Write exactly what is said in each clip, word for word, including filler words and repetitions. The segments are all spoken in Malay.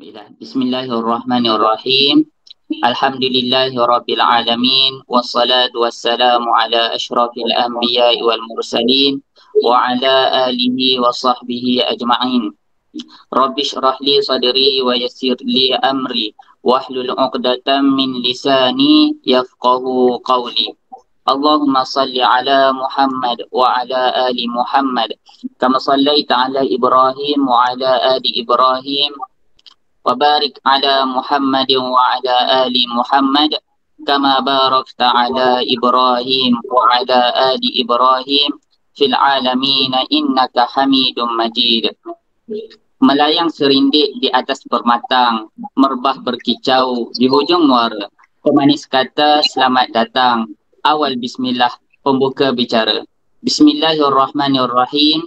Bismillahirrahmanirrahim. Alhamdulillahirabbil alamin wassalatu wassalamu ala asyrafil anbiya'i wal mursalin wa ala alihi wa sahbihi ajma'in. Rabbi shrah li sadri wa yassir li amri wahlul 'uqdatam min lisani yafqahu qawli. Allahumma salli ala Muhammad wa ala ali Muhammad kama sallaita ala Ibrahim wa ala ali Ibrahim wa barik ala Muhammad wa ala ali Muhammad kama barakta ala Ibrahim wa ala ali Ibrahim fil alamin innaka Hamidum Majid. Melayang serindik di atas permatang, merbah berkicau di hujung muara. Pemanis kata selamat datang, awal bismillah, pembuka bicara. Bismillahirrahmanirrahim.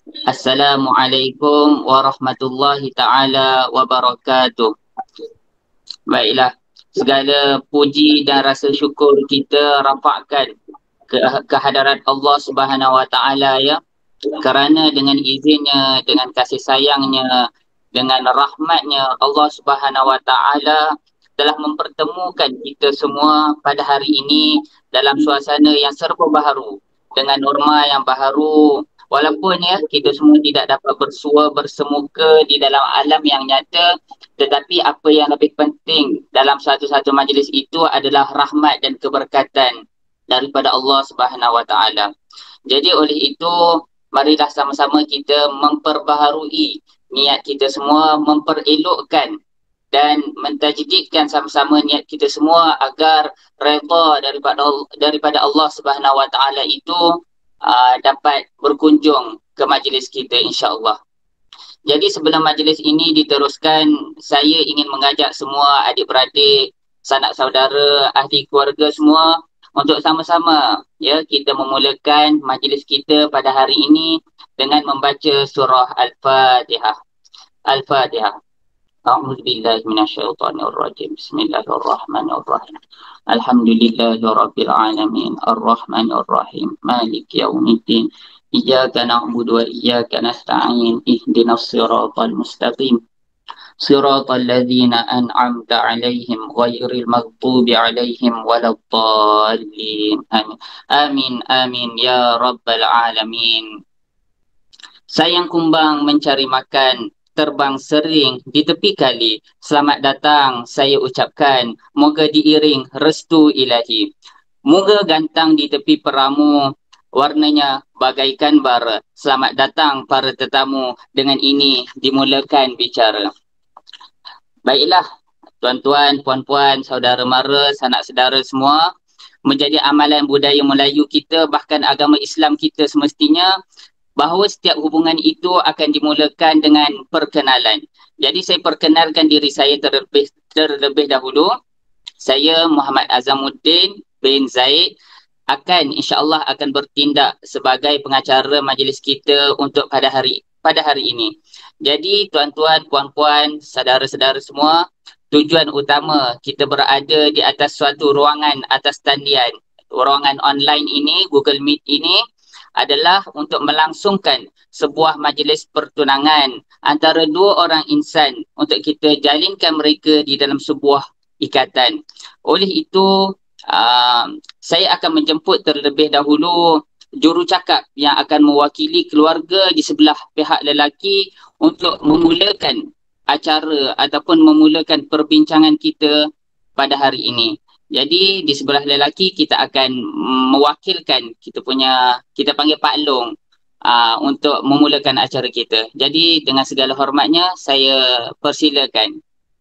Assalamualaikum warahmatullahi ta'ala wabarakatuh. Baiklah, segala puji dan rasa syukur kita rapakkan ke, ke hadarat Allah Subhanahu wa ta'ala, ya. Kerana dengan izinnya, dengan kasih sayangnya, dengan rahmatnya, Allah Subhanahu wa ta'ala telah mempertemukan kita semua pada hari ini dalam suasana yang serba baharu, dengan norma yang baharu. Walaupun ya kita semua tidak dapat bersua bersemuka di dalam alam yang nyata, tetapi apa yang lebih penting dalam satu-satu majlis itu adalah rahmat dan keberkatan daripada Allah Subhanahu wa ta'ala. Jadi oleh itu, marilah sama-sama kita memperbaharui niat kita semua, memperelokkan dan mentajdidkan sama-sama niat kita semua agar redha daripada daripada Allah Subhanahu wa ta'ala itu Uh, dapat berkunjung ke majlis kita, insya-Allah. Jadi sebelum majlis ini diteruskan, saya ingin mengajak semua adik-beradik, sanak saudara, ahli keluarga semua untuk sama-sama ya kita memulakan majlis kita pada hari ini dengan membaca surah Al-Fatihah. Al-Fatihah. A'udzubillahi minasyaitonirrajim. Bismillahirrahmanirrahim. Alhamdulillahirabbil alamin. Arrahmanirrahim. Maliki yaumiddin. Iyyaka na'budu wa iyyaka nasta'in. Ihdinas siratal mustaqim. Siratal ladzina an'amta 'alaihim ghairil maghdubi 'alaihim waladdallin. Amin. Amin amin ya rabbal alamin. Sayang kumbang mencari makan, terbang sering di tepi kali. Selamat datang saya ucapkan, moga diiring restu ilahi. Moga gantang di tepi peramu, warnanya bagaikan bara. Selamat datang para tetamu, dengan ini dimulakan bicara. Baiklah, tuan-tuan, puan-puan, saudara mara, sanak saudara semua, menjadi amalan budaya Melayu kita, bahkan agama Islam kita semestinya, bahawa setiap hubungan itu akan dimulakan dengan perkenalan. Jadi saya perkenalkan diri saya terlebih, terlebih dahulu. Saya Muhammad Azamuddin bin Zaid akan insya-Allah akan bertindak sebagai pengacara majlis kita untuk pada hari pada hari ini. Jadi tuan-tuan, puan-puan, saudara-saudara semua, tujuan utama kita berada di atas suatu ruangan atas talian, ruangan online ini, Google Meet ini, adalah untuk melangsungkan sebuah majlis pertunangan antara dua orang insan untuk kita jalinkan mereka di dalam sebuah ikatan. Oleh itu, uh, saya akan menjemput terlebih dahulu jurucakap yang akan mewakili keluarga di sebelah pihak lelaki untuk memulakan acara ataupun memulakan perbincangan kita pada hari ini. Jadi di sebelah lelaki kita akan mewakilkan kita punya, kita panggil Pak Long uh, untuk memulakan acara kita. Jadi dengan segala hormatnya saya persilakan.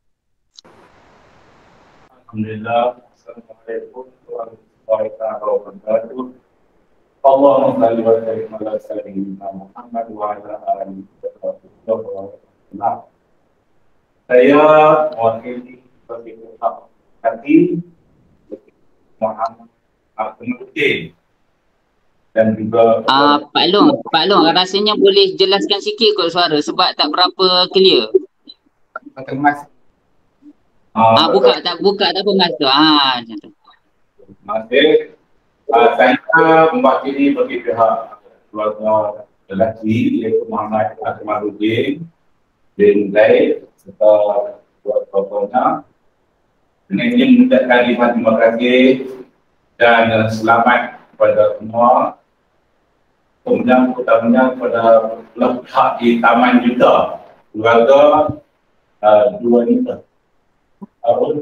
Alhamdulillah. Assalamualaikum warahmatullahi wabarakatuh. Allahumma shalli wa sallim ala sayyidina Muhammad wa ala alihi wasallam. Saya mewakili sebagai pihak hati Muhammad Azamuddin dan juga uh, Pak Long, Pak Long rasanya boleh jelaskan sikit kot suara sebab tak berapa clear. Kemas. Ah uh, buka tak buka tak apa mas tu. Ah macam tu. Masih uh, saya mewakili bagi pihak keluarga lelaki iaitu Muhammad Azamuddin bin Zaid serta buat proposal. Dengan ini mengucapkan ribuan terima kasih dan uh, selamat kepada semua. Kemudian utamanya kepada pihak di Taman juga, keluarga uh, dua ni tu. Apa?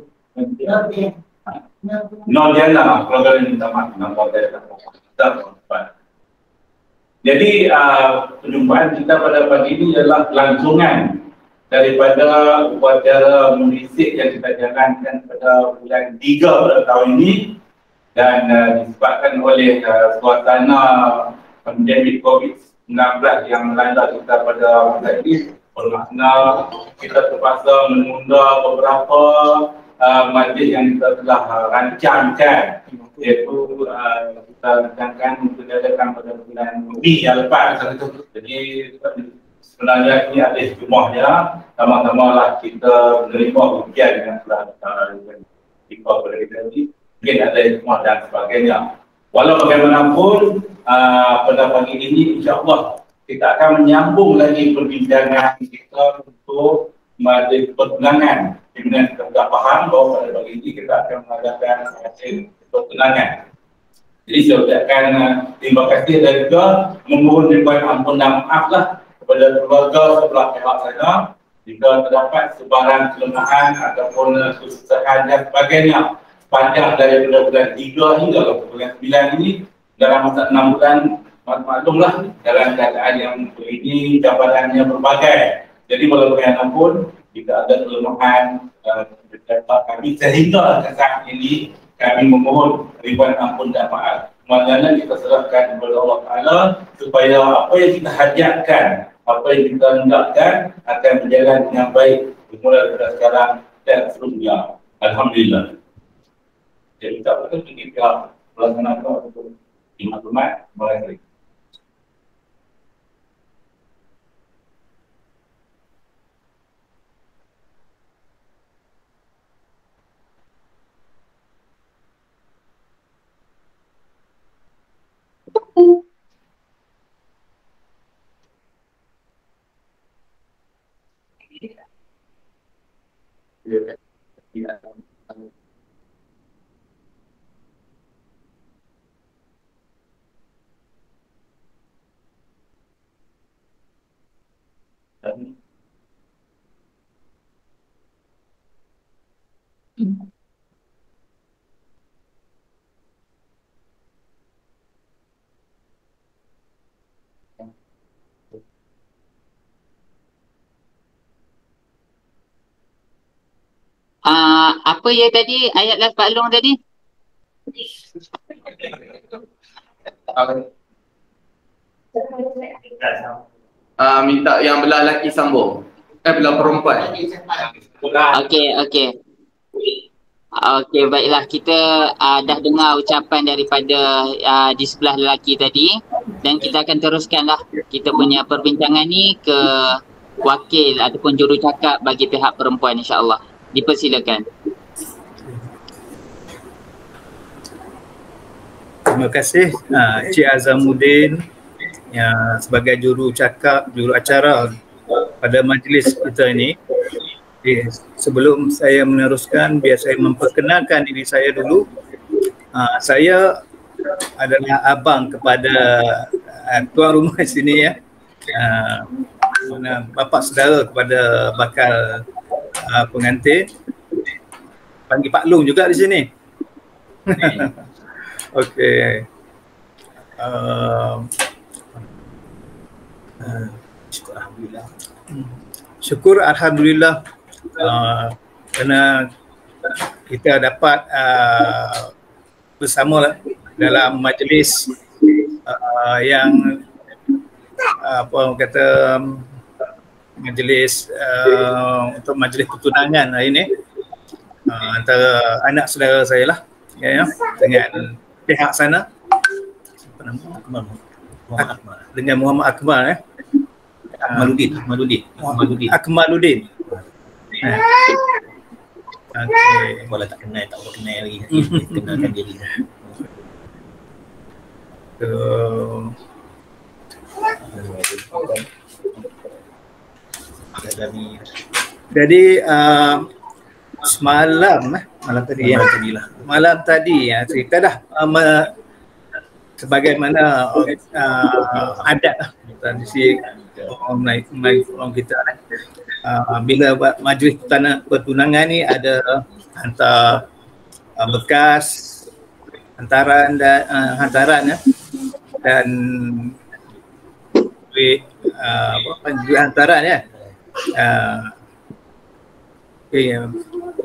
Nordiana, keluarga ini Taman, nama dia tak. Jadi uh, perjumpaan kita pada pagi ini adalah kelangsungan daripada upacara munisik yang kita jalankan pada bulan tiga pada tahun ini, dan uh, disebabkan oleh uh, suasana pandemik COVID sembilan belas yang melanda kita pada masa ini, bermakna kita terpaksa menunda beberapa uh, majlis yang kita telah uh, rancangkan, iaitu uh, kita rancangkan untuk diadakan pada bulan Mei yang lepas. Jadi sebenarnya ini ada jumlahnya, sama-sama lah kita menerima ujian yang telah kita pada kita ini, mungkin ada jumlah dan sebagainya. Walau bagaimanapun, uh, pada pagi ini insyaAllah kita akan menyambung lagi perbincangan kita untuk majlis pertunangan. Dengan kita sudah faham bahawa pada pagi ini kita akan mengadakan majlis pertunangan. Jadi saya ucapkan uh, terima kasih dan juga memohon ribuan ampun dan maaf lah kepada keluarga sebelah pihak sana jika terdapat sebarang kelemahan ataupun uh, kesusahan dan sebagainya panjang dari bulan tiga hingga bulan sembilan ini. Dalam masa enam bulan, maklumlah dalam keadaan yang begini, cabarannya berbagai. Jadi walau bagaimanapun jika ada kelemahan uh, kami sehingga saat ini kami memohon ribuan ampun dan maaf. Semuanya kita serahkan kepada Allah Taala supaya apa yang kita hajatkan, apa yang kita hendakkan akan berjalan dengan baik dimulai dari sekarang dan seterusnya. Alhamdulillah. Jadi kita akan kita melaksanakan untuk maklumat mulai hari. Uh, apa ya tadi ayat last Pak Long tadi? Uh, minta yang belah lelaki sambung. Eh, belah perempuan. Okey, okey. Okey, baiklah. Kita uh, dah dengar ucapan daripada uh, di sebelah lelaki tadi, dan kita akan teruskanlah kita punya perbincangan ni ke wakil ataupun jurucakap bagi pihak perempuan, insya-Allah. Dipersilakan. Terima kasih uh, Cik Azamuddin yang sebagai juru cakap, juru acara pada majlis kita ini. Eh, sebelum saya meneruskan, biar saya memperkenalkan diri saya dulu. Uh, saya adalah abang kepada uh, tuan rumah sini ya. Uh, bapa saudara kepada bakal uh, pengantin. Panggil Pak Long juga di sini. Okey. Uh, uh, syukur alhamdulillah. Syukur alhamdulillah uh, kerana kita dapat uh, bersama dalam majlis uh, yang uh, apa orang kata majlis uh, untuk majlis pertunangan hari ini uh, antara anak saudara saya lah ya, ya dengan pihak sana. Apa nama? Akmal. Muhammad Akmal. Dengan Muhammad Akmal eh. Akmaluddin, Akmaluddin. Akmaluddin. Akmaluddin. Eh. Okey, kalau tak kenal tak boleh kenal lagi. Kenalkan diri. So, Dari Jadi uh, semalam eh, malam tadi ya. Malam tadi lah. Malam tadi ya cerita dah uh, me- sebagaimana uh, adat lah tradisi orang Melayu, Melayu orang kita eh. Uh, bila buat majlis pertana- pertunangan ni ada hantar uh, bekas hantaran dan uh, hantaran ya, dan duit uh, apa duit hantaran ya. Uh, okay, uh,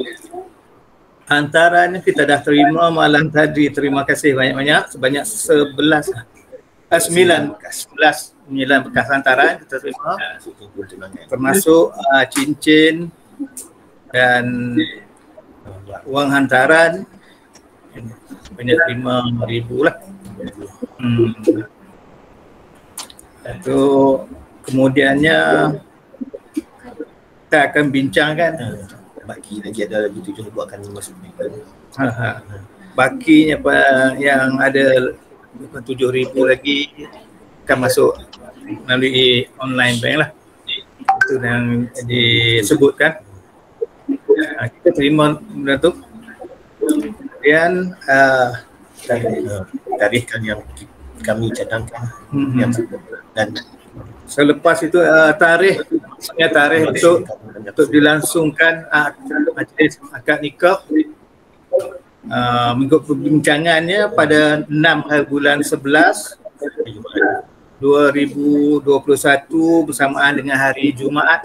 hantaran kita dah terima malam tadi. Terima kasih banyak-banyak, sebanyak sebelas uh, sembilan bekas sebelas sembilan bekas hantaran kita terima, termasuk uh, cincin dan wang hantaran banyak lima ribu lah. Hmm. Itu kemudiannya kita akan bincangkan. Baki lagi ada lagi tujuh ribu akan masuk. Ha, ha. Bakinya apa yang ada tujuh ribu lagi akan masuk melalui online bank lah. Itu yang disebutkan. Ha, kita terima benda tu. Kemudian uh, Tarikh yang kami cadangkan hmm, yang dan selepas itu uh, tarikh maksudnya tarikh untuk untuk dilangsungkan uh, majlis akad nikah uh, mengikut perbincangannya pada enam hari bulan sebelas dua ribu dua puluh satu bersamaan dengan hari Jumaat.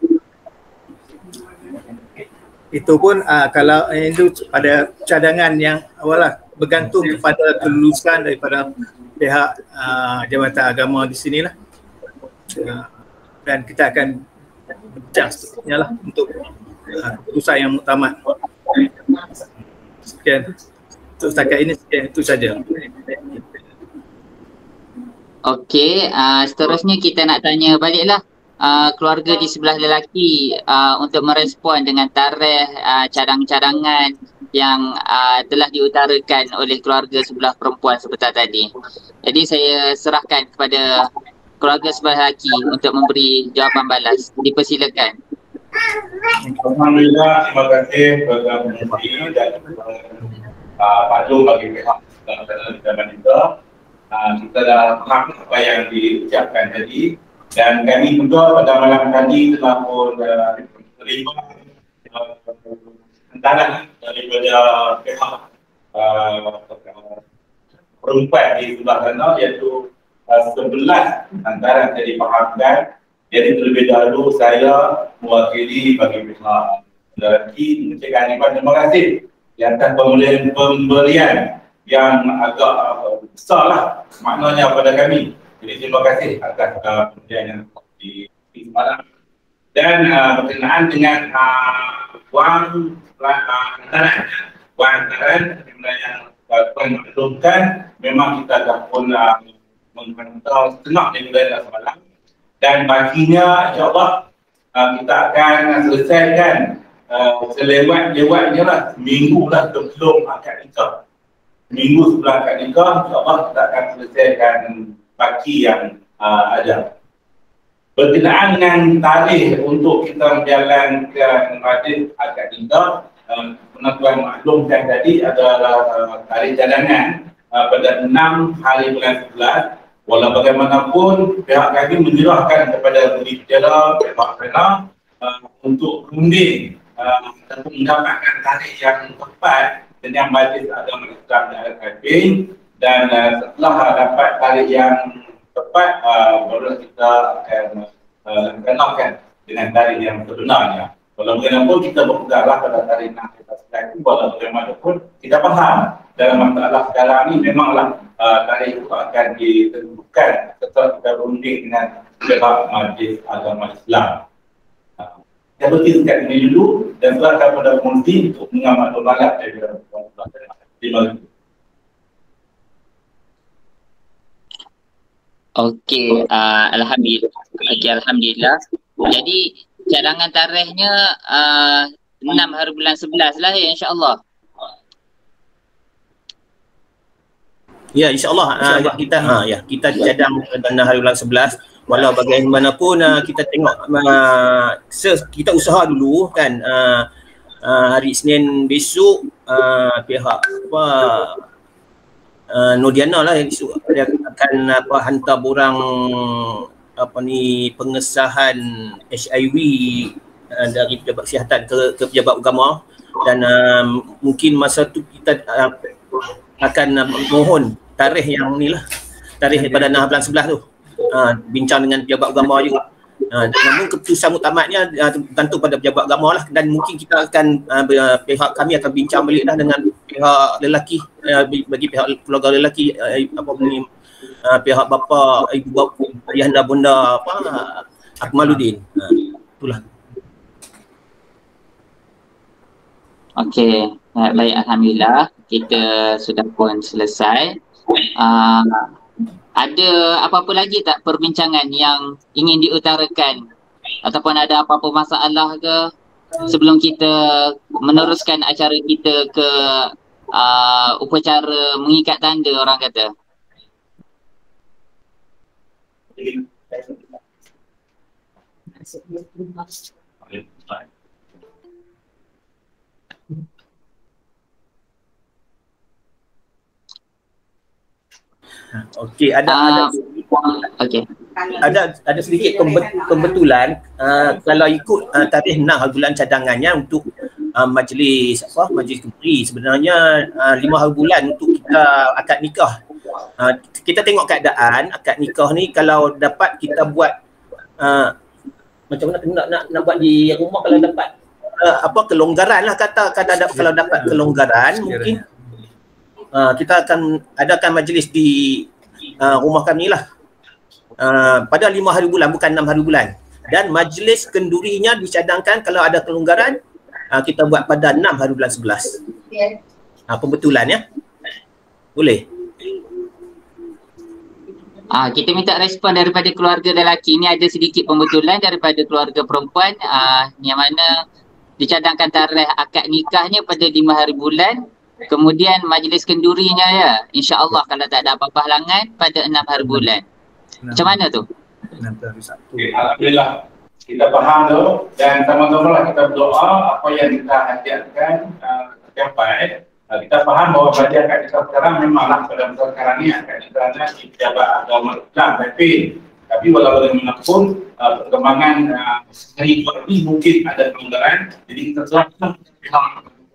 Itu pun uh, kalau uh, itu pada cadangan yang awal lah, bergantung kepada kelulusan daripada pihak uh, Jabatan Agama di sinilah. Uh, dan kita akan bincang seterusnya lah untuk uh, keputusan yang muktamad. Sekian untuk setakat ini, sekian itu saja. Okey, uh, seterusnya kita nak tanya baliklah uh, keluarga di sebelah lelaki uh, untuk merespon dengan tarikh uh, cadang-cadangan yang uh, telah diutarakan oleh keluarga sebelah perempuan sebentar tadi. Jadi saya serahkan kepada keluarga sebelah lelaki untuk memberi jawapan balas. Dipersilakan. Alhamdulillah, terima kasih kepada Menteri dan uh, Pak Jom bagi pihak dan kita. Uh, kita dah faham apa yang diucapkan tadi, dan kami juga pada malam tadi telah pun uh, terima uh, hantaran daripada pihak uh, perempuan di sebelah sana, iaitu uh, sebelas hantaran yang difahamkan. Jadi terlebih dahulu saya mewakili bagi pihak lelaki mengucapkan terima kasih di atas pemberian, pemberian yang agak uh, besar lah maknanya pada kami. Jadi terima kasih atas uh, pemberian yang di, di semalam. Dan uh, berkenaan dengan uh, wang hantaran, uh, wang hantaran yang Tuan uh, maklumkan, memang kita dah pun uh, menghantar setengah daripada semalam, dan baginya insyaAllah uh, kita akan selesaikan uh, selewat-lewatnya lah, seminggu lah sebelum akad nikah. Minggu sebelah akad nikah, insyaAllah kita akan selesaikan baki yang uh, ada. Berkenaan dengan tarikh untuk kita menjalankan majlis akad nikah, uh, Tuan maklumkan tadi adalah uh, tarikh cadangan uh, pada enam hari bulan sebelas. Walau bagaimanapun pihak kami menyerahkan kepada budi pejabat pihak pena uh, untuk runding uh, untuk mendapatkan tarikh yang tepat dengan Majlis Agama Islam dan Al-Kabir, dan uh, setelah dapat tarikh yang tepat uh, baru kita akan uh, laksanakan dengan tarikh yang sebenarnya. Walau bagaimanapun kita berpeganglah pada tarikh enam kita sekarang, walau bagaimanapun kita faham dalam masalah sekarang ini memanglah uh, tarikh itu akan ditentukan setelah kita berunding dengan pihak Majlis Agama Islam. Uh, kita berhenti sekat ini dulu dan serahkan pada penghenti untuk mengamat berbalak daripada Tuan-Tuan. Terima kasih. Okey, uh, Alhamdulillah. Okey, Alhamdulillah. Jadi cadangan tarikhnya uh, enam hari bulan sebelas lah ya, insyaAllah. Ya, insyaAllah insya uh, kita ha, ya, kita cadang pada hari bulan sebelas walau bagaimanapun uh, kita tengok uh, kita usaha dulu kan, uh, uh, hari Isnin besok uh, pihak apa uh, Nodiana lah yang dia akan apa hantar borang apa ni pengesahan H I V uh, dari pejabat kesihatan ke, ke pejabat agama, dan uh, mungkin masa tu kita uh, akan uh, mohon tarikh yang ni lah, tarikh pada enam bulan sebelas tu, uh, bincang dengan pejabat agama juga. Uh, namun keputusan muktamadnya uh, tergantung pada pejabat agama lah, dan mungkin kita akan uh, pihak kami akan bincang balik lah dengan pihak lelaki, uh, bagi pihak keluarga lelaki, uh, apa ni uh, pihak bapa, ibu bapa, ayahanda bunda apa Akmaluddin. Uh, itulah. Okey, baik, alhamdulillah kita sudah pun selesai. Uh, ada apa-apa lagi tak perbincangan yang ingin diutarakan ataupun ada apa-apa masalah ke sebelum kita meneruskan acara kita ke uh, upacara mengikat tanda orang kata? Okey, ada uh, ada okey. Ada ada sedikit pembetulan uh, kalau ikut uh, tarikh enam hari bulan cadangannya untuk uh, majlis apa majlis kembali, sebenarnya uh, lima hari bulan untuk kita akad nikah. Uh, kita tengok keadaan akad nikah ni, kalau dapat kita buat uh, macam mana nak, nak nak buat di rumah, kalau dapat uh, apa kelonggaran lah kata kata ada, kalau dapat kelonggaran mungkin Uh, kita akan adakan majlis di uh, rumah kami lah uh, pada lima hari bulan, bukan enam hari bulan, dan majlis kendurinya dicadangkan kalau ada kelonggaran uh, kita buat pada enam hari bulan sebelas. Yeah. Uh, pembetulan ya, boleh? Ah, kita minta respon daripada keluarga lelaki. Ini ada sedikit pembetulan daripada keluarga perempuan, ah, yang mana dicadangkan tarikh akad nikahnya pada lima hari bulan. Kemudian majlis kendurinya ya, insya-Allah kalau tak ada apa-apa halangan pada enam hari bulan. Macam mana tu? Okay, alhamdulillah kita faham tu, dan sama-sama lah kita berdoa apa yang kita hadiahkan uh, tercapai. Uh, kita faham bahawa pada akad nikah sekarang memanglah pada masa sekarang ni akad nikahnya di pejabat agama Islam, tapi tapi walau bagaimanapun uh, perkembangan uh, sehari ini mungkin ada kelonggaran, jadi kita serahkan pihak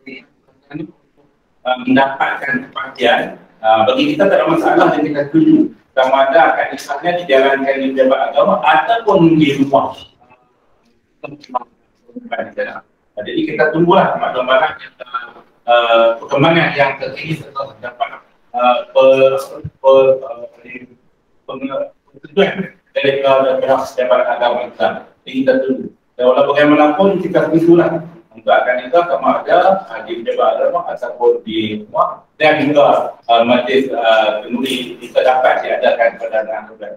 Uh, mendapatkan kepastian. Uh, bagi kita tak ada masalah dan kita setuju sama ada akad nikahnya dijalankan di pejabat agama ataupun di rumah. Uh, jadi kita tunggulah maklumat uh, uh, perkembangan yang terkini serta terdapat uh, persetujuan dari pihak pejabat agama Islam. Jadi kita tunggu. Dan walau bagaimanapun kita setujulah untuk akan nikah sama ada di pejabat agama ataupun di rumah, dan juga uh, majlis uh, kenduri bisa dapat diadakan pada enam bulan.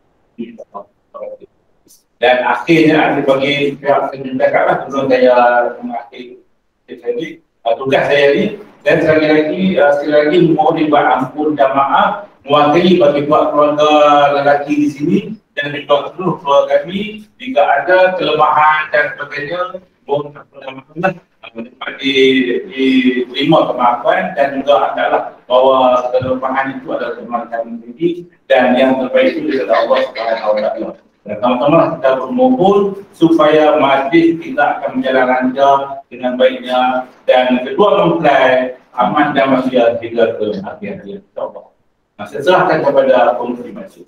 Dan akhirnya ada bagi pihak penyelenggara lah sebelum saya mengakhiri ini uh, tugas saya ini, dan sekali lagi uh, sekali lagi mohon dibuat ampun dan maaf mewakili bagi buat keluarga lelaki di sini dan juga seluruh keluarga kami jika ada kelemahan dan sebagainya. Mohon dapat diterima kemaafan, dan juga adalah bahawa kelemahan itu adalah kelemahan kami sendiri, dan yang terbaik itu adalah Allah Subhanahu Wa Taala. Dan sama-sama kita bermohon supaya majlis kita akan berjalan lancar dengan baiknya, dan kedua mempelai aman dan masyarakat hingga ke akhir hayat. InsyaAllah. Nah, saya serahkan kepada pengurusi masjid.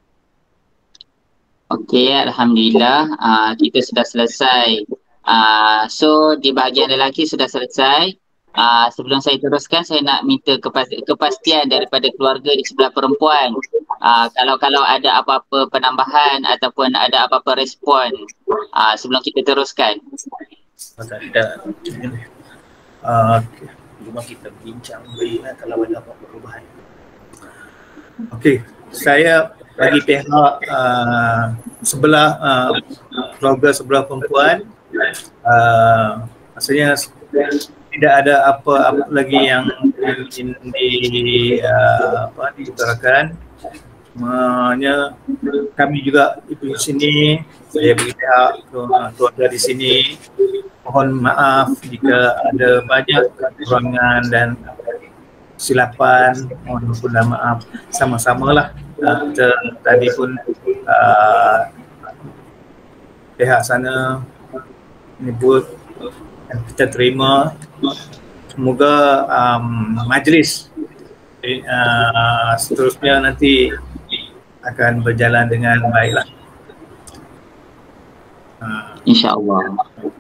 Okey, alhamdulillah uh, kita sudah selesai. Uh, so di bahagian lelaki sudah selesai. Uh, sebelum saya teruskan, saya nak minta kepast- kepastian daripada keluarga di sebelah perempuan. Uh, kalau-kalau ada apa-apa penambahan ataupun ada apa-apa respon uh, sebelum kita teruskan. Ada. Uh, cuma kita bincang baiklah kalau ada apa-apa perubahan. Okey, saya bagi pihak uh, sebelah uh, keluarga sebelah perempuan, uh, maksudnya tidak ada apa-apa lagi yang ingin di uh, apa diutarakan. Semuanya kami juga di sini, saya bagi pihak keluarga di sini, mohon maaf jika ada banyak kekurangan dan silapan, mohon maaf, maaf sama-samalah. Uh, kita tadi pun uh, pihak sana menyebut dan kita terima. Semoga um, majlis uh, seterusnya nanti akan berjalan dengan baiklah. Uh, InsyaAllah.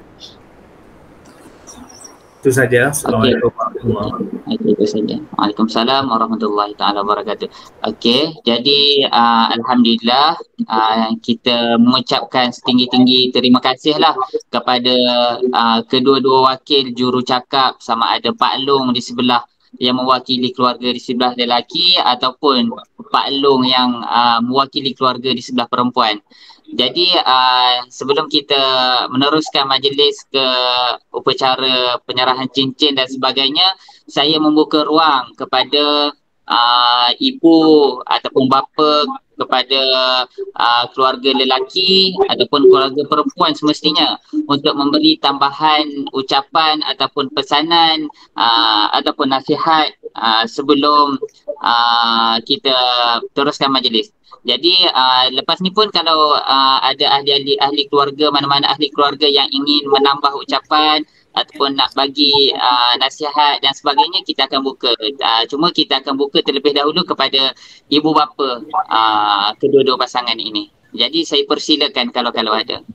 Itu saja. Assalamualaikum warahmatullahi wabarakatuh. Okay, itu saja. Waalaikumsalam warahmatullahi taala wabarakatuh. Okey, jadi uh, alhamdulillah uh, kita mengucapkan setinggi-tinggi terima kasihlah kepada uh, kedua-dua wakil jurucakap, sama ada Pak Long di sebelah yang mewakili keluarga di sebelah lelaki ataupun Pak Long yang uh, mewakili keluarga di sebelah perempuan. Jadi uh, sebelum kita meneruskan majlis ke upacara penyerahan cincin dan sebagainya, saya membuka ruang kepada uh, ibu ataupun bapa, kepada uh, keluarga lelaki ataupun keluarga perempuan semestinya untuk memberi tambahan ucapan ataupun pesanan uh, ataupun nasihat uh, sebelum uh, kita teruskan majlis. Jadi uh, lepas ni pun kalau uh, ada ahli-ahli ahli keluarga, mana-mana ahli keluarga yang ingin menambah ucapan ataupun nak bagi uh, nasihat dan sebagainya, kita akan buka. Uh, cuma kita akan buka terlebih dahulu kepada ibu bapa uh, kedua-dua pasangan ini. Jadi saya persilakan kalau-kalau ada.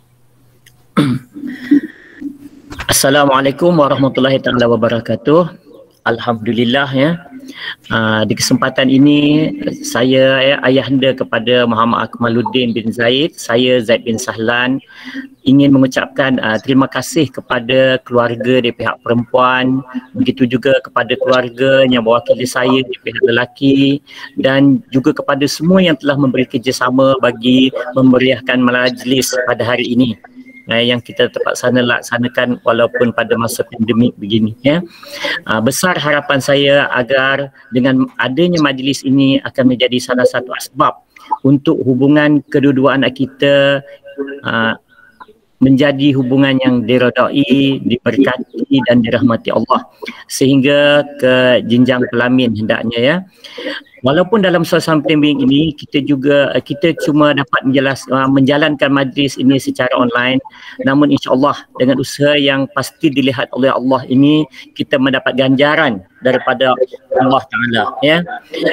Assalamualaikum warahmatullahi taala wabarakatuh. Alhamdulillah ya. Uh, di kesempatan ini saya ya, ayahanda kepada Muhammad Akmaluddin bin Zaid, saya Zaid bin Sahlan, ingin mengucapkan uh, terima kasih kepada keluarga di pihak perempuan, begitu juga kepada keluarga yang mewakili saya di pihak lelaki, dan juga kepada semua yang telah memberi kerjasama bagi memeriahkan majlis pada hari ini eh, yang kita terpaksa laksanakan walaupun pada masa pandemik begini ya. Uh, besar harapan saya agar dengan adanya majlis ini akan menjadi salah satu asbab untuk hubungan kedua-dua anak kita uh, menjadi hubungan yang diredai, diberkati dan dirahmati Allah sehingga ke jenjang pelamin hendaknya ya. Walaupun dalam suasana pandemik ini kita juga kita cuma dapat menjelas, menjalankan majlis ini secara online, namun insya-Allah dengan usaha yang pasti dilihat oleh Allah ini kita mendapat ganjaran daripada Allah Taala ya.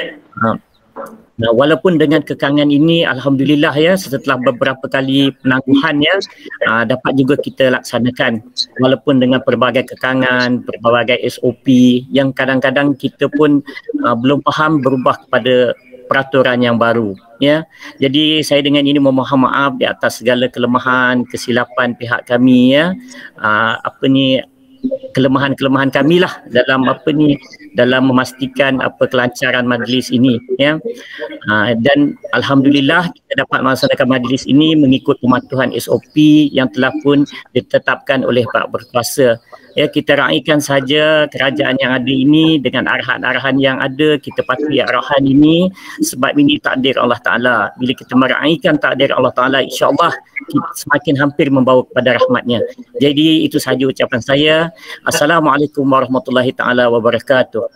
Nah, walaupun dengan kekangan ini alhamdulillah ya, setelah beberapa kali penangguhan ya, uh, dapat juga kita laksanakan walaupun dengan pelbagai kekangan, pelbagai S O P yang kadang-kadang kita pun uh, belum faham berubah kepada peraturan yang baru ya. Jadi saya dengan ini memohon maaf di atas segala kelemahan, kesilapan pihak kami ya. Uh, apa ni kelemahan-kelemahan kami lah dalam apa ni dalam memastikan apa kelancaran majlis ini ya. Uh, dan alhamdulillah kita dapat melaksanakan majlis ini mengikut pematuhan S O P yang telah pun ditetapkan oleh Pak Berkuasa. Ya, kita raikan saja kerajaan yang ada ini dengan arahan-arahan yang ada, kita patuhi arahan ini sebab ini takdir Allah Taala. Bila kita meraikan takdir Allah Taala, insya-Allah kita semakin hampir membawa kepada rahmatnya. Jadi itu sahaja ucapan saya. Assalamualaikum warahmatullahi taala wabarakatuh.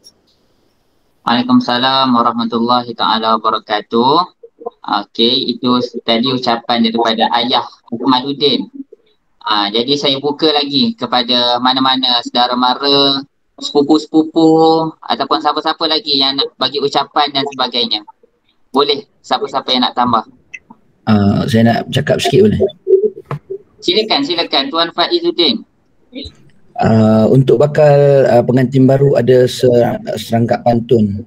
Waalaikumsalam warahmatullahi taala wabarakatuh. Okey, itu tadi ucapan daripada ayah Akmaluddin. Ha, jadi saya buka lagi kepada mana-mana saudara mara, sepupu-sepupu ataupun siapa-siapa lagi yang nak bagi ucapan dan sebagainya. Boleh, siapa-siapa yang nak tambah. Uh, saya nak cakap sikit boleh? Silakan, silakan Tuan Faizuddin. Uh, untuk bakal uh, pengantin baru ada ser serangkap pantun.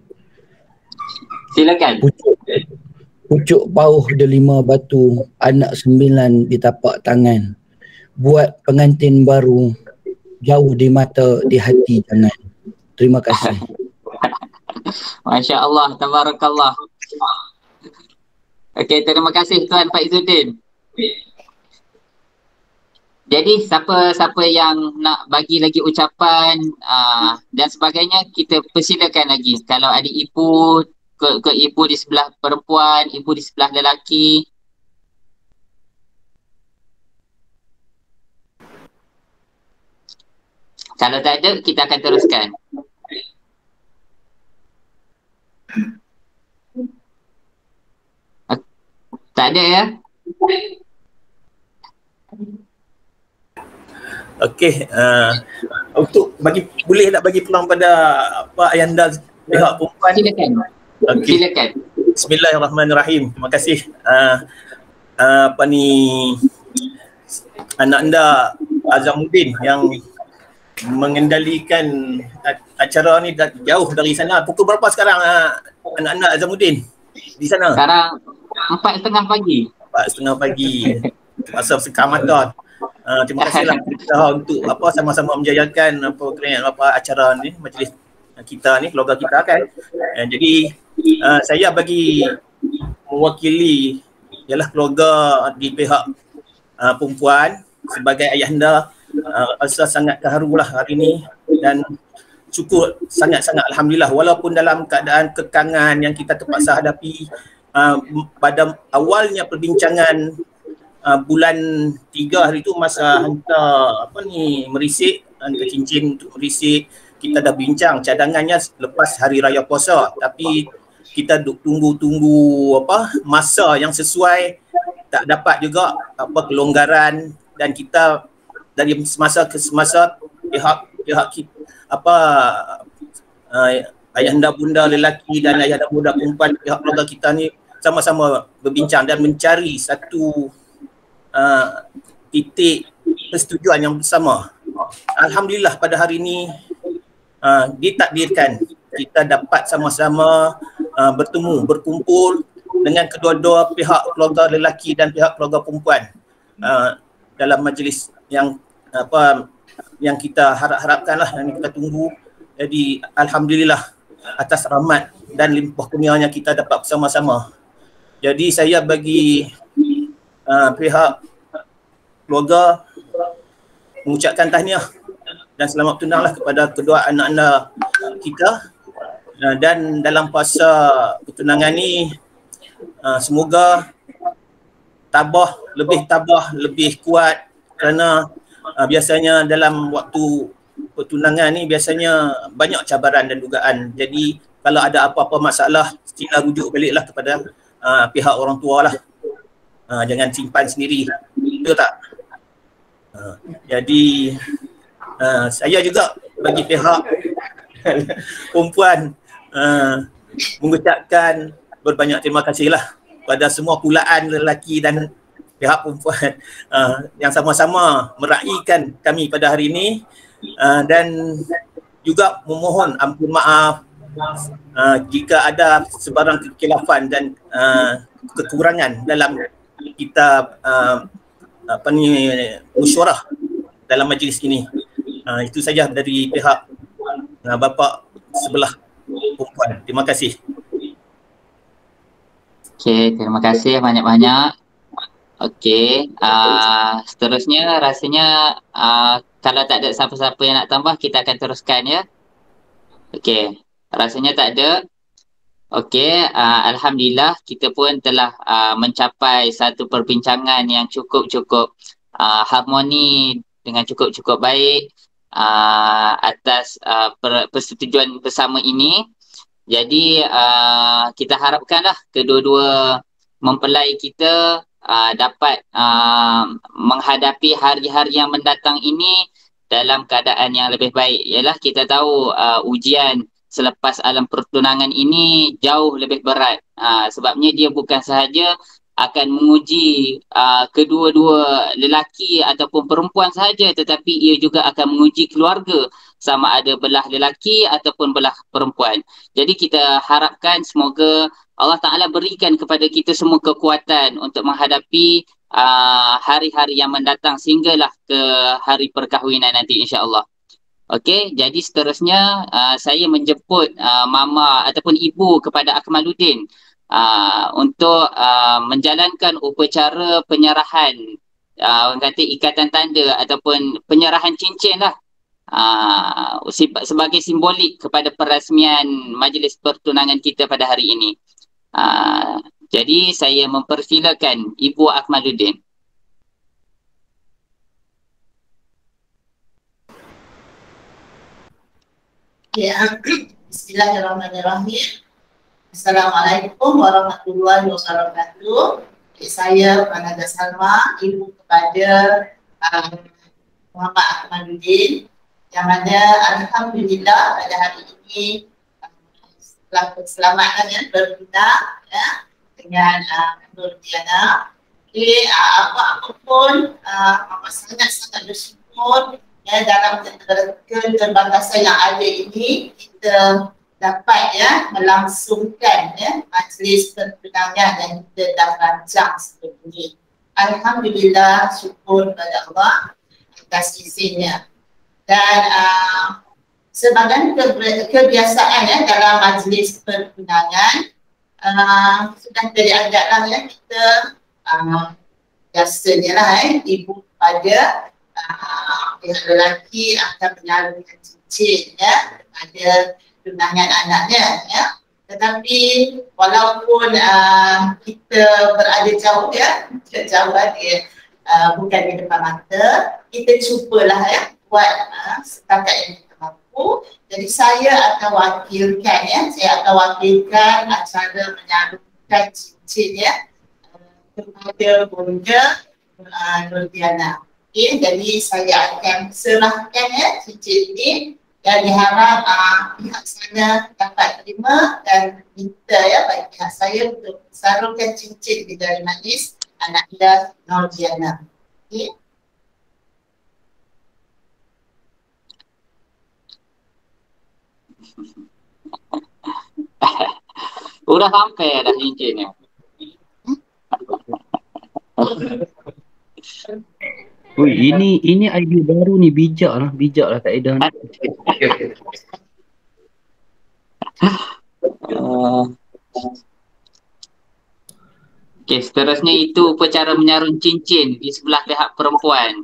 Silakan. Pucuk, pucuk pauh delima batu, anak sembilan di tapak tangan. Buat pengantin baru jauh di mata, di hati jangan. Terima kasih. Masya Allah, tabarakallah. Okey, terima kasih Tuan Faizuddin. Jadi siapa-siapa yang nak bagi lagi ucapan uh, dan sebagainya, kita persilakan lagi. Kalau ada ibu, ke, ke ibu di sebelah perempuan, ibu di sebelah lelaki. Kalau tak ada, kita akan teruskan. Tak ada ya? Okey, uh, untuk bagi boleh nak bagi peluang pada apa Ayahanda pihak perempuan? Silakan. Okey. Silakan. Bismillahirrahmanirrahim. Terima kasih uh, uh, apa ni anak anda Azamuddin yang mengendalikan acara ni jauh dari sana. Pukul berapa sekarang uh, anak-anak Azamuddin di sana? Sekarang empat setengah pagi. Empat setengah pagi. Masa sekamatan. Uh, terima kasihlah kita untuk apa sama-sama menjayakan apa apa acara ni, majlis kita ni, keluarga kita kan. Uh, jadi uh, saya bagi mewakili ialah keluarga di pihak uh, perempuan sebagai ayahanda, uh, rasa sangat terharulah hari ni dan syukur sangat-sangat alhamdulillah walaupun dalam keadaan kekangan yang kita terpaksa hadapi uh, pada awalnya perbincangan Uh, bulan tiga hari tu masa hantar apa ni merisik, hantar cincin untuk merisik, kita dah bincang cadangannya lepas hari raya puasa, tapi kita duk tunggu-tunggu apa masa yang sesuai, tak dapat juga apa kelonggaran dan kita dari semasa ke semasa pihak pihak apa uh, ayahanda bunda lelaki dan ayahanda bunda perempuan pihak keluarga kita ni sama-sama berbincang dan mencari satu Uh, titik persetujuan yang bersama. Alhamdulillah pada hari ini uh, ditakdirkan kita dapat sama-sama uh, bertemu, berkumpul dengan kedua-dua pihak keluarga lelaki dan pihak keluarga perempuan uh, dalam majlis yang apa yang kita harap-harapkanlah, yang kita tunggu. Jadi alhamdulillah atas rahmat dan limpah kurnianya kita dapat bersama-sama. Jadi saya bagi Uh, pihak keluarga mengucapkan tahniah dan selamat tunanglah kepada kedua anak-anak kita, uh, dan dalam puasa pertunangan ni uh, semoga tabah, lebih tabah, lebih kuat kerana uh, biasanya dalam waktu pertunangan ni biasanya banyak cabaran dan dugaan. Jadi kalau ada apa-apa masalah sila rujuk baliklah kepada uh, pihak orang tua lah. Uh, jangan simpan sendiri, betul tak? Uh, jadi uh, saya juga bagi pihak perempuan uh, mengucapkan berbanyak terima kasihlah pada semua pulaan lelaki dan pihak perempuan uh, yang sama-sama meraihkan kami pada hari ini, uh, dan juga memohon ampun maaf uh, jika ada sebarang kekhilafan dan uh, kekurangan dalam kita uh, apa ni mesyuarah dalam majlis ini. Uh, itu saja dari pihak uh, bapa sebelah perempuan. Terima kasih. Okey, terima kasih banyak-banyak. Okey, uh, seterusnya rasanya uh, kalau tak ada siapa-siapa yang nak tambah, kita akan teruskan ya. Okey, rasanya tak ada. Okey, uh, alhamdulillah kita pun telah uh, mencapai satu perbincangan yang cukup-cukup uh, harmoni dengan cukup-cukup baik uh, atas uh, per- persetujuan bersama ini. Jadi uh, kita harapkanlah kedua-dua mempelai kita uh, dapat uh, menghadapi hari-hari yang mendatang ini dalam keadaan yang lebih baik. Ialah kita tahu uh, ujian selepas alam pertunangan ini jauh lebih berat. Uh, sebabnya dia bukan sahaja akan menguji uh, kedua-dua lelaki ataupun perempuan sahaja, tetapi ia juga akan menguji keluarga, sama ada belah lelaki ataupun belah perempuan. Jadi kita harapkan semoga Allah Ta'ala berikan kepada kita semua kekuatan untuk menghadapi uh, hari-hari yang mendatang sehinggalah ke hari perkahwinan nanti insya-Allah. Okey, jadi seterusnya uh, saya menjemput uh, mama ataupun ibu kepada Akmaluddin uh, untuk uh, menjalankan upacara penyerahan uh, orang kata ikatan tanda ataupun penyerahan cincin lah uh, sebagai simbolik kepada perasmian majlis pertunangan kita pada hari ini. Uh, jadi saya mempersilakan Ibu Akmaluddin. Ya, Bismillahirrahmanirrahim. Assalamualaikum warahmatullahi wabarakatuh. Saya Manada Salma, ibu kepada uh, Muhammad Akmaluddin, yang mana alhamdulillah pada hari ini uh, setelah keselamatan yang berbina ya, dengan uh, Nur Diana. Okay, uh, apa-apa pun uh, Mama sangat-sangat bersyukur ya, dalam keterbatasan yang ada ini kita dapat ya melangsungkan ya majlis pertunangan yang kita dah rancang sebelum ini. Alhamdulillah, syukur kepada Allah atas izinnya. Dan uh, sebagai kebiasaan ya dalam majlis pertunangan, uh, sudah diajaklah ya kita uh, biasanya lah eh, ibu pada uh, pihak lelaki akan menyalurkan cincin ya pada tunangan anaknya ya. Tetapi walaupun uh, kita berada jauh ya, jauh dia uh, bukan di depan mata, kita cubalah ya buat uh, setakat yang kita mampu. Jadi saya akan wakilkan ya, saya akan wakilkan acara menyalurkan cincin ya uh, kepada Bunda uh, Nur Diana. Okay, jadi saya akan serahkan ya cincin ini. Dan diharap uh, pihak sana dapat terima dan minta ya bagi pihak saya untuk salurkan cincin di dalam majlis anak anda Nur Diana. Okay. Udah sampai dah cincinnya. Ui, ini ini idea baru ni, bijak lah, bijak lah Kak Eda. uh, Okey, seterusnya itu upacara menyarung cincin di sebelah pihak perempuan.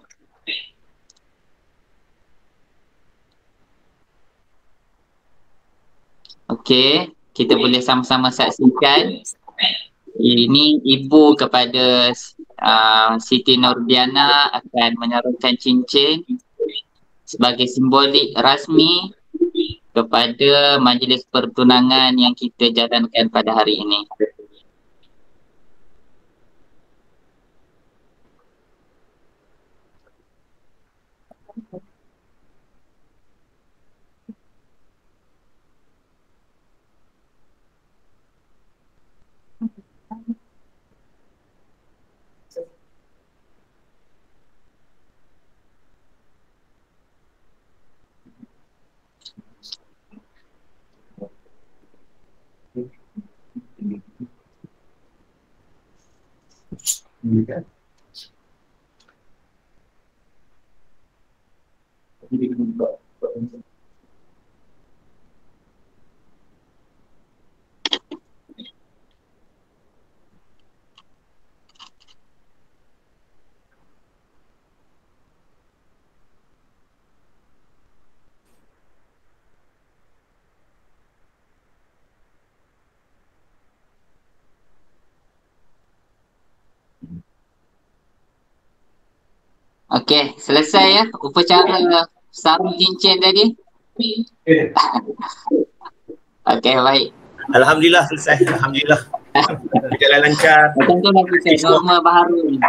Okey, kita boleh sama-sama saksikan. Ini ibu kepada uh, Siti Nurdiana akan menyarungkan cincin sebagai simbolik rasmi kepada majlis pertunangan yang kita jalankan pada hari ini. Okey, selesai ya upacara sarung cincin tadi. Okey, baik. Alhamdulillah selesai. Alhamdulillah. Berjalan lancar. Tentu lagi saya norma baharu ni.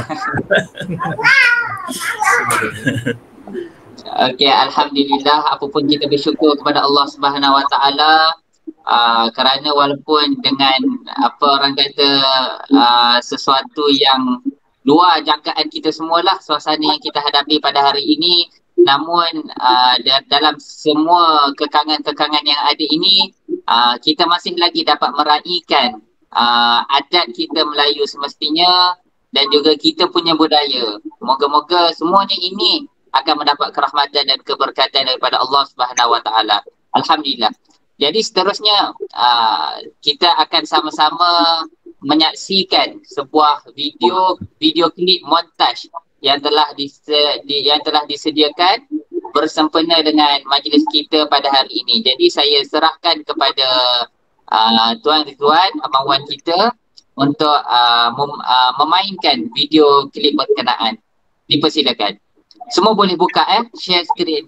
Okey, alhamdulillah, apapun kita bersyukur kepada Allah Subhanahu Wa Taala uh, kerana walaupun dengan apa orang kata uh, sesuatu yang luar jangkaan kita semualah suasana yang kita hadapi pada hari ini, namun uh, dalam semua kekangan-kekangan yang ada ini uh, kita masih lagi dapat meraihkan uh, adat kita Melayu semestinya dan juga kita punya budaya. Moga-moga semuanya ini akan mendapat kerahmatan dan keberkatan daripada Allah Subhanahu Wa Taala. Alhamdulillah. Jadi seterusnya uh, kita akan sama-sama menyaksikan sebuah video video klip montaj yang telah dise, di, yang telah disediakan bersempena dengan majlis kita pada hari ini. Jadi saya serahkan kepada uh, Tuan Ridwan, Abang kita untuk uh, mem, uh, memainkan video klip berkenaan. Dipersilakan. Semua boleh buka eh, share screen.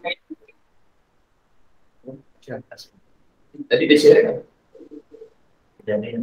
Tadi dia share kan? Jadi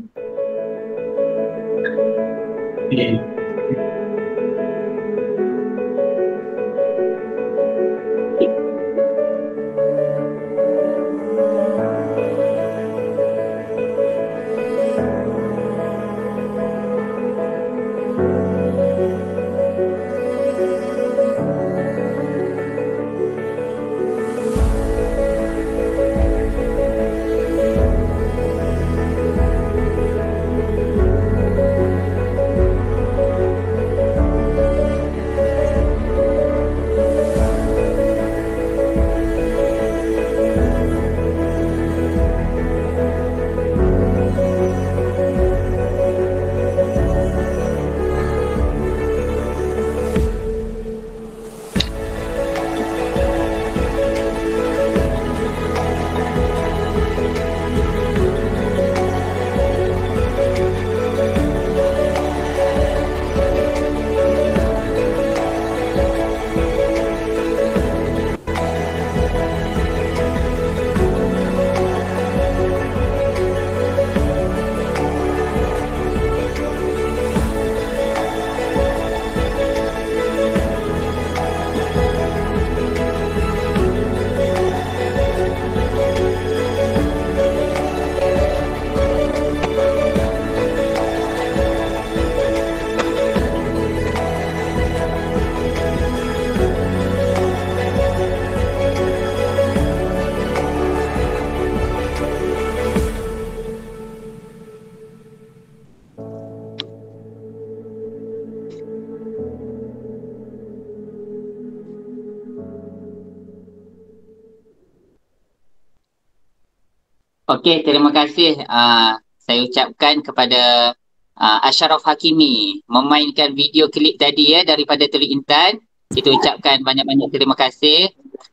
Okey, terima kasih uh, saya ucapkan kepada uh, Ashraf Hakimi memainkan video klip tadi ya daripada Teluk Intan. Kita ucapkan banyak-banyak terima kasih.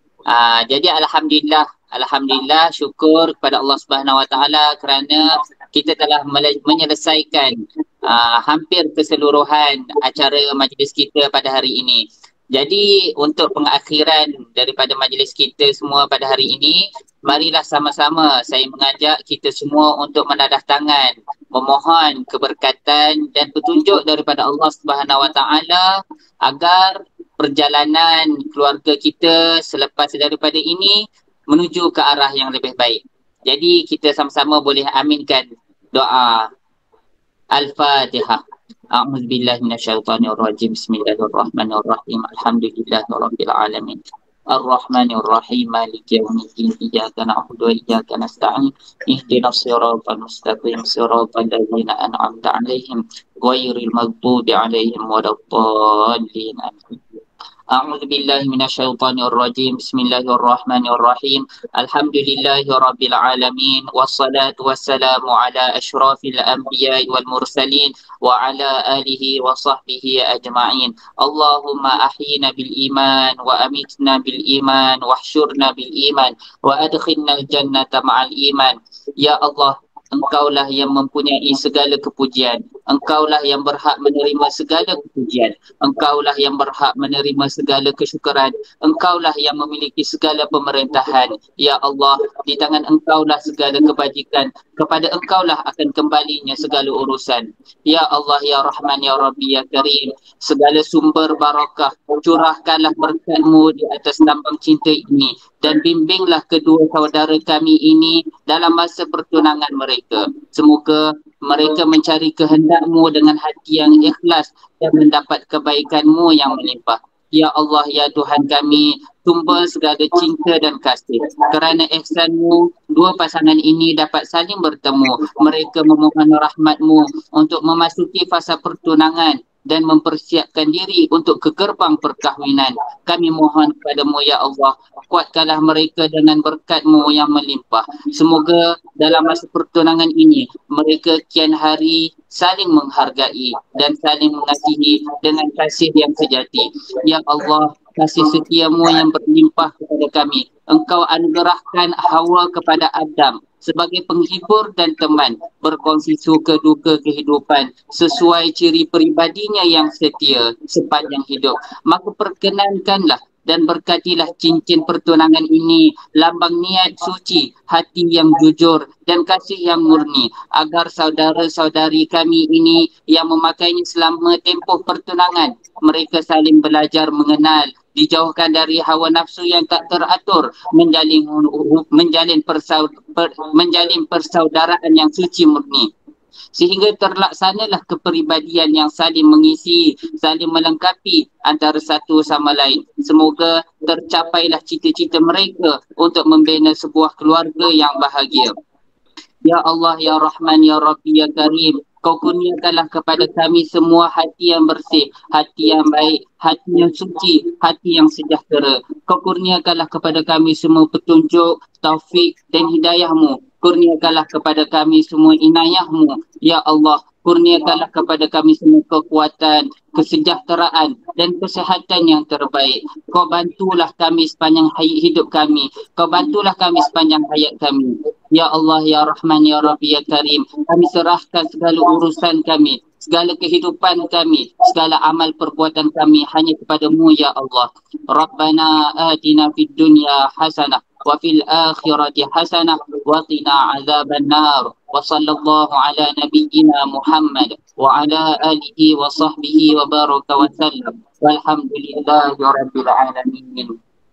Uh, jadi alhamdulillah, alhamdulillah syukur kepada Allah Subhanahu Wa Taala kerana kita telah menyelesaikan uh, hampir keseluruhan acara majlis kita pada hari ini. Jadi untuk pengakhiran daripada majlis kita semua pada hari ini, marilah sama-sama saya mengajak kita semua untuk menadah tangan, memohon keberkatan dan petunjuk daripada Allah Subhanahu Wa Taala agar perjalanan keluarga kita selepas daripada ini menuju ke arah yang lebih baik. Jadi kita sama-sama boleh aminkan doa Al-Fatihah. A'udzubillahi minasyaitonirrajim. Bismillahirrahmanirrahim. Alhamdulillahirabbil alamin. Ar-Rahmanir-Rahim. Maliki yaumiddin. Iyyaka na'budu wa iyyaka nasta'in. Ihdinas siratal mustaqim. Siratal ladzina an'amta 'alaihim ghairil maghdubi 'alaihim waladdallin. A'udzu billahi minasyaitonir rajim. Bismillahirrahmanirrahim. Alhamdulillahi rabbil alamin wassalatu wassalamu ala asyrafil anbiya'i wal mursalin wa ala alihi wa sahbihi ajma'in. Allahumma ahyina bil iman wa amitna bil iman wahsyurna bil iman wa adkhilna al jannata ma'al iman. Ya Allah, Engkaulah yang mempunyai segala kepujian. Engkaulah yang berhak menerima segala kepujian. Engkaulah yang berhak menerima segala kesyukuran. Engkaulah yang memiliki segala pemerintahan. Ya Allah, di tangan Engkaulah segala kebajikan. Kepada Engkaulah akan kembalinya segala urusan. Ya Allah, Ya Rahman, Ya Rabbi, Ya Karim. Segala sumber barakah, curahkanlah berkat-Mu di atas tambang cinta ini. Dan bimbinglah kedua saudara kami ini dalam masa pertunangan mereka. Semoga mereka mencari kehendak-Mu dengan hati yang ikhlas dan mendapat kebaikan-Mu yang melimpah. Ya Allah, Ya Tuhan kami, tumba segala cinta dan kasih. Kerana ihsan-Mu, dua pasangan ini dapat saling bertemu. Mereka memohon rahmat-Mu untuk memasuki fasa pertunangan dan mempersiapkan diri untuk ke gerbang perkahwinan. Kami mohon kepada-Mu, Ya Allah, kuatkanlah mereka dengan berkat-Mu yang melimpah. Semoga dalam masa pertunangan ini, mereka kian hari saling menghargai dan saling mengasihi dengan kasih yang sejati. Ya Allah, kasih setiamu yang berlimpah kepada kami. Engkau anugerahkan Hawa kepada Adam sebagai penghibur dan teman, berkongsi suka duka kehidupan sesuai ciri peribadinya yang setia sepanjang hidup. Maka perkenankanlah dan berkatilah cincin pertunangan ini lambang niat suci, hati yang jujur dan kasih yang murni, agar saudara-saudari kami ini yang memakainya selama tempoh pertunangan, mereka saling belajar mengenal, dijauhkan dari hawa nafsu yang tak teratur, menjalin menjalin persaud, per, menjalin persaudaraan yang suci murni, sehingga terlaksanalah kepribadian yang saling mengisi, saling melengkapi antara satu sama lain. Semoga tercapailah cita-cita mereka untuk membina sebuah keluarga yang bahagia. Ya Allah, Ya Rahman, Ya Rabbi, Ya Karim, Kau kurniakanlah kepada kami semua hati yang bersih, hati yang baik, hati yang suci, hati yang sejahtera. Kau kurniakanlah kepada kami semua petunjuk, taufik dan hidayah-Mu. Kurniakanlah kepada kami semua inayah-Mu. Ya Allah, kurniakanlah kepada kami semua kekuatan, kesejahteraan dan kesihatan yang terbaik. Kau bantulah kami sepanjang hayat hidup kami. Kau bantulah kami sepanjang hayat kami. Ya Allah, Ya Rahman, Ya Rabbi, Ya Karim, kami serahkan segala urusan kami, segala kehidupan kami, segala amal perbuatan kami hanya kepadamu, Ya Allah. Rabbana atina fid dunya hasanah wa fil akhirati hasanah wa qina azaban nar. Wa sallallahu ala nabiyyina Muhammad wa ala alihi wa sahbihi wa baraka wa sallam. Walhamdulillahi rabbil alamin.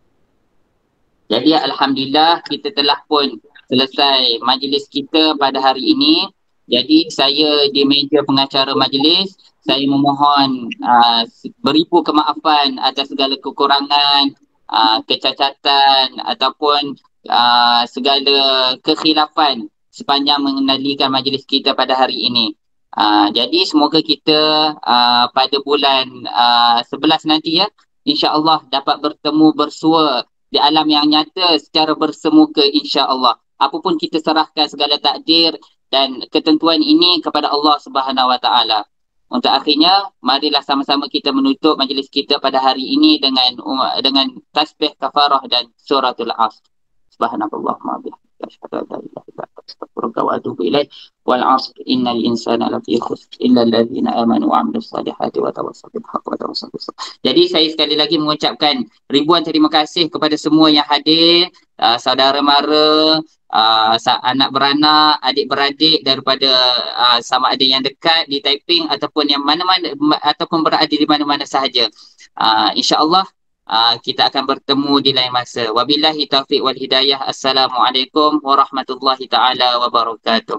Jadi alhamdulillah kita telah pun selesai majlis kita pada hari ini. Jadi saya di meja pengacara majlis, saya memohon uh, beribu kemaafan atas segala kekurangan, uh, kecacatan ataupun uh, segala kekhilafan sepanjang mengendalikan majlis kita pada hari ini. Uh, jadi semoga kita uh, pada bulan uh, sebelas nanti ya, insya-Allah dapat bertemu bersua di alam yang nyata secara bersemuka, insya-Allah. Apapun kita serahkan segala takdir dan ketentuan ini kepada Allah Subhanahu Wa Taala. Untuk akhirnya, marilah sama-sama kita menutup majlis kita pada hari ini dengan dengan tasbih kafarah dan suratul Asr. Subhanallahumma bihamdihi asyhadu an la ilaha illa anta astaghfiruka wa atubu ilaik. Wal 'asr innal insana lafi khusr illa alladziina aamanu wa 'amilus salihati wa tawassaw bil haqqi wa tawassaw bis sabr. Jadi saya sekali lagi mengucapkan ribuan terima kasih kepada semua yang hadir, uh, saudara mara, Uh, anak beranak, adik-beradik daripada uh, sama ada yang dekat di Taiping ataupun yang mana-mana ataupun berada di mana-mana sahaja. Uh, InsyaAllah uh, kita akan bertemu di lain masa. Wabillahi taufiq wal hidayah. Assalamualaikum warahmatullahi ta'ala wabarakatuh.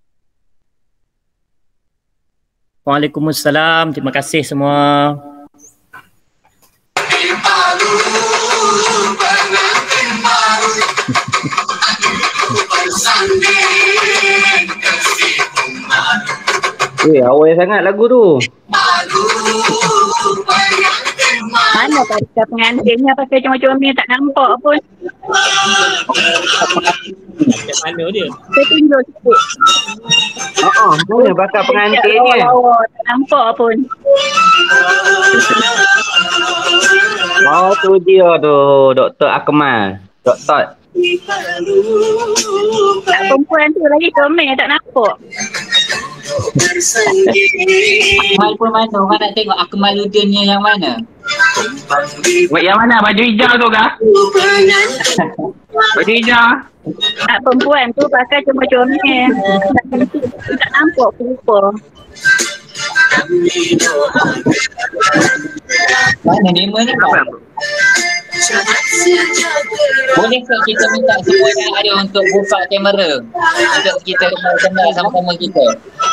Waalaikumsalam. Terima kasih semua. Eh, awal sangat lagu tu. Mana pada pengantinnya pakai comel-comel tak nampak pun. Kat mana dia? Saya tunjuk sikit. Haa, mana bakal pengantinnya? Tak nampak pun. Oh, tu dia tu, Doktor Akmal. Doktor. Tak, perempuan tu lagi comel tak nampak. Akmal pun mana? Orang nak tengok Akmaluddinnya yang mana? Yang mana? Baju hijau tu kah? Baju hijau? Tak, perempuan tu pakai comel-comel. Tak nampak rupa. Mana demo ni Pak? Boleh tak kita minta semua yang ada untuk buka kamera untuk kita kenal sama-sama kita?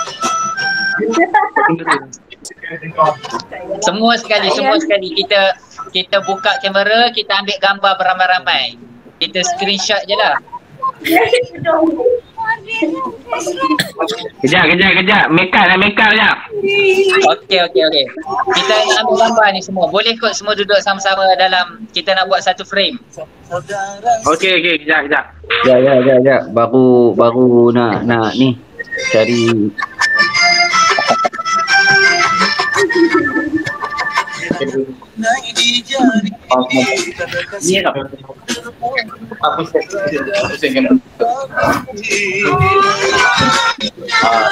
Semua sekali, semua sekali kita kita buka kamera, kita ambil gambar beramai-ramai. Kita screenshot je lah. Kejap, kejap, kejap. Make up lah, make up kejap. Okey, okey, okey. Kita ambil gambar ni semua. Boleh kot semua duduk sama-sama dalam, kita nak buat satu frame. Okey, okey, kejap, kejap. Ya, ya, ya, ya. Baru, baru nak, nak ni. Cari. Ni apa? Apa saya? Apa saya kena? Ah,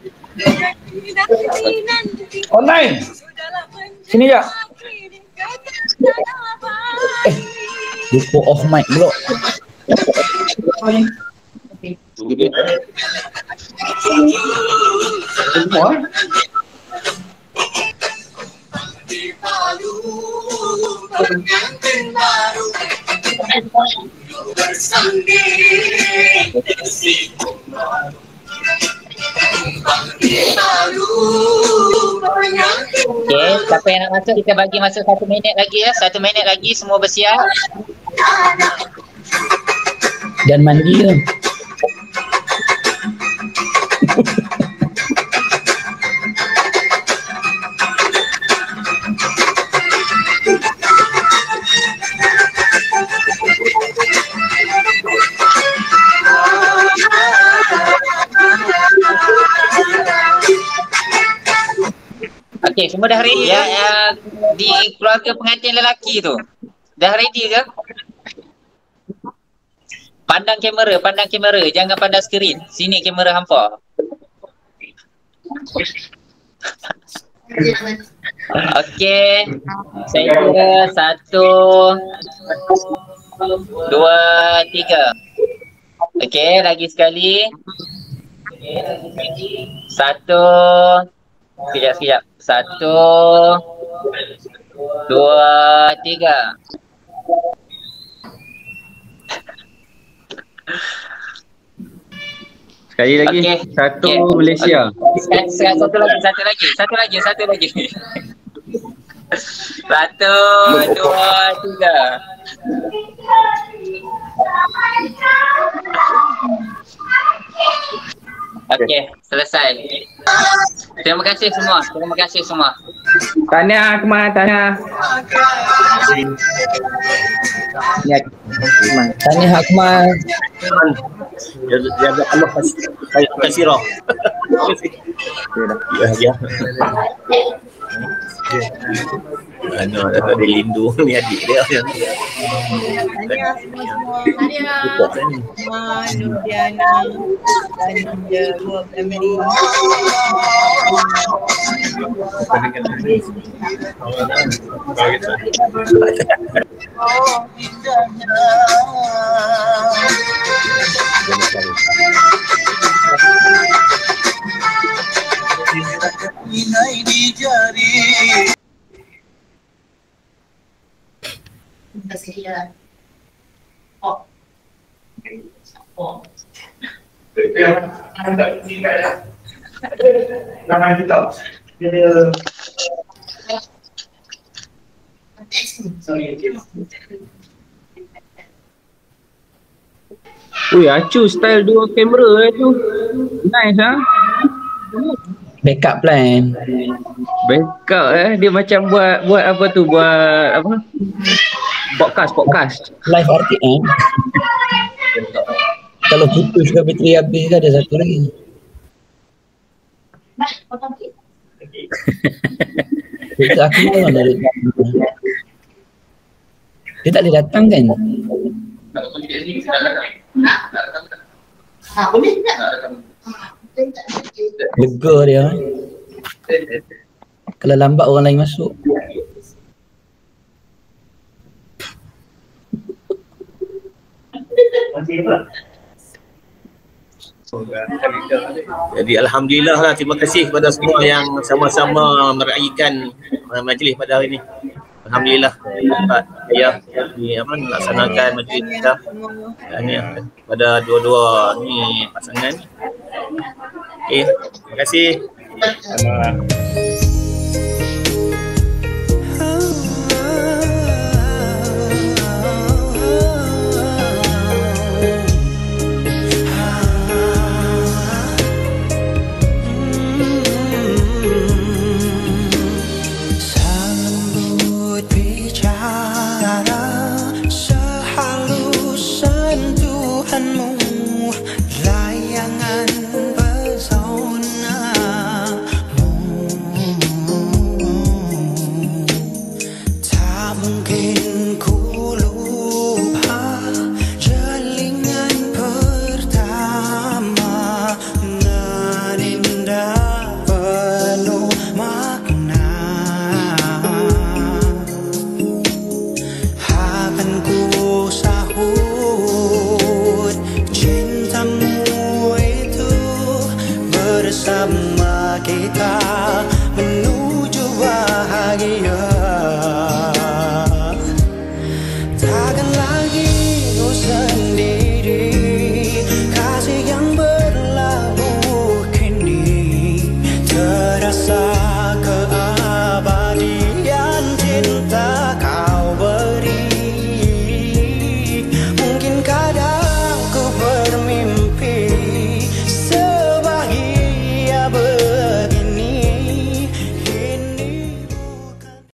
online. Sini je. Eh, lupa off mic pula. Semua. Okay, siapa yang nak masuk kita bagi masa satu minit lagi ya. Satu minit lagi semua bersiap. Dan mandi ke? Okey, semua dah ready ya, uh, di keluarga pengantin lelaki tu. Dah ready ke? Pandang kamera, pandang kamera, jangan pandang skrin. Sini kamera hampa. Okey. Saya kira satu, dua, tiga. Okey, lagi sekali. Satu, sekejap, sekejap. Satu, dua, tiga. Sekali lagi. Okay. Satu okay. Malaysia. Okay. Satu lagi, satu lagi, satu lagi, satu lagi. Satu, dua, tiga. Okey, selesai. Terima kasih semua. Terima kasih semua. Tahniah Akmal, tahniah. Tahniah Akmal. Jaga Allah kasih roh. Ya, ya. Ano, ada lindung ni adik dia yang. Tahniah semua-semua. Tahniah. Nurdiana dan dua family. Terima kasih ya. Oh. Oh. Nama kita. Ui, acu style dua kamera eh tu. Nice ah. Backup plan. Backup eh, dia macam buat buat apa tu, buat apa? Podcast, podcast. Live R T M. Kalau putus ke bateri habis ke ada satu lagi. Kita aku mana ada. Dia tak boleh datang kan? Ah, boleh tak? Lega dia. Kalau lambat orang lain masuk. Jadi alhamdulillah lah, terima kasih kepada semua yang sama-sama meraihkan majlis pada hari ini. Alhamdulillah dapat saya di apa melaksanakan majlis kita. Dan ya, pada dua-dua ni pasangan. Okey, terima kasih.